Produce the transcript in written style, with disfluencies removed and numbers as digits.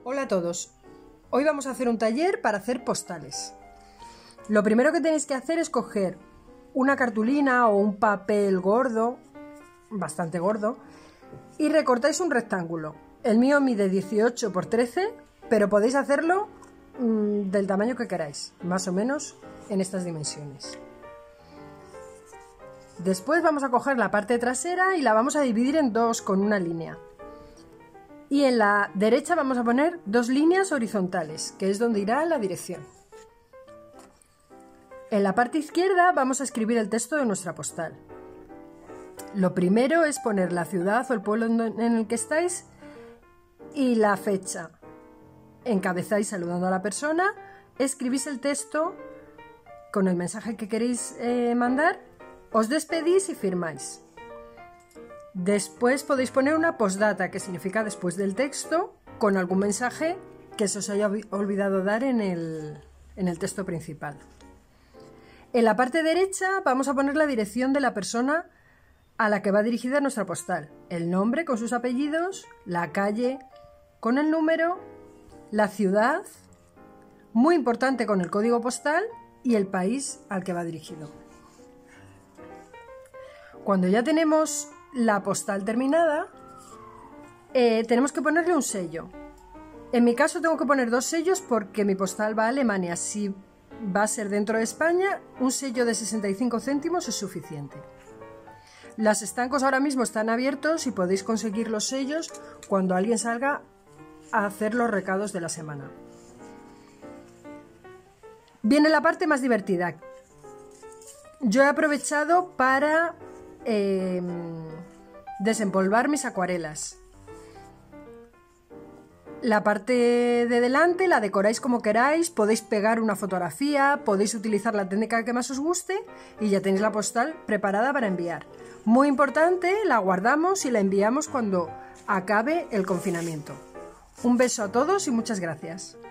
Hola a todos, hoy vamos a hacer un taller para hacer postales. Lo primero que tenéis que hacer es coger una cartulina o un papel gordo, bastante gordo, y recortáis un rectángulo. El mío mide 18 por 13, pero podéis hacerlo del tamaño que queráis, más o menos en estas dimensiones. Después vamos a coger la parte trasera y la vamos a dividir en dos con una línea. Y en la derecha vamos a poner dos líneas horizontales, que es donde irá la dirección. En la parte izquierda vamos a escribir el texto de nuestra postal. Lo primero es poner la ciudad o el pueblo en el que estáis y la fecha. Encabezáis saludando a la persona, escribís el texto con el mensaje que queréis mandar, os despedís y firmáis. Después podéis poner una postdata, que significa después del texto, con algún mensaje que se os haya olvidado dar en el texto principal. En la parte derecha vamos a poner la dirección de la persona a la que va dirigida nuestra postal, el nombre con sus apellidos, la calle con el número, la ciudad, muy importante con el código postal, y el país al que va dirigido. Cuando ya tenemos la postal terminada, tenemos que ponerle un sello. En mi caso tengo que poner dos sellos porque mi postal va a Alemania. Si va a ser dentro de España, un sello de 65 céntimos es suficiente. Los estancos ahora mismo están abiertos y podéis conseguir los sellos cuando alguien salga a hacer los recados de la semana. Viene la parte más divertida. Yo he aprovechado para desempolvar mis acuarelas. La parte de delante la decoráis como queráis, podéis pegar una fotografía, podéis utilizar la técnica que más os guste y ya tenéis la postal preparada para enviar. Muy importante, la guardamos y la enviamos cuando acabe el confinamiento. Un beso a todos y muchas gracias.